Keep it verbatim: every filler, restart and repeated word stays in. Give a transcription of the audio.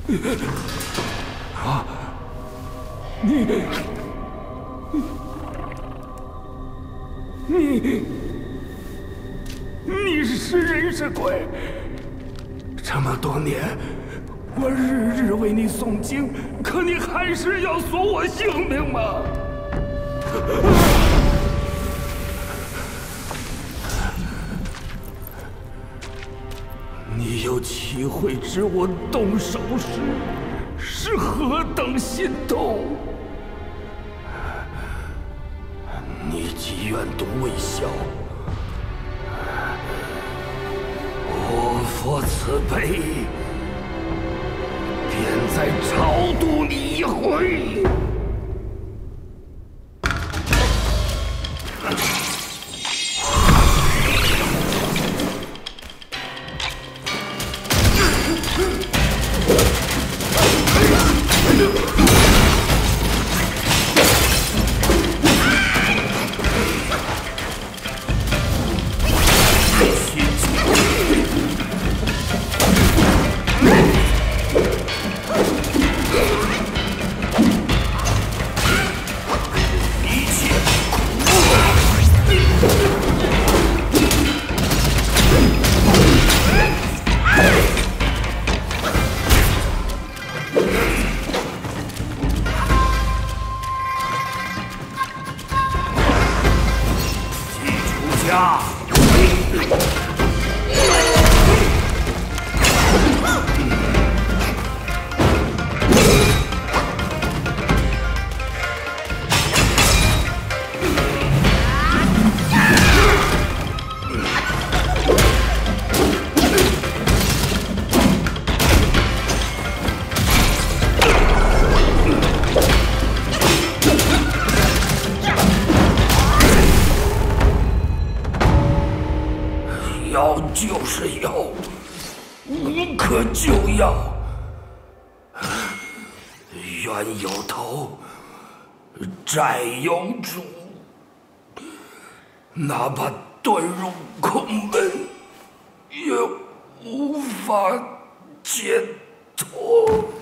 啊！你你你是人是鬼？这么多年，我日日为你诵经，可你还是要索我性命吗？你又岂会知我动手时是何等心痛？你既愿赌未消，我佛慈悲，便再超度你一回。要就是要，无可救药。冤有头，债有主，哪怕遁入空门，也无法解脱。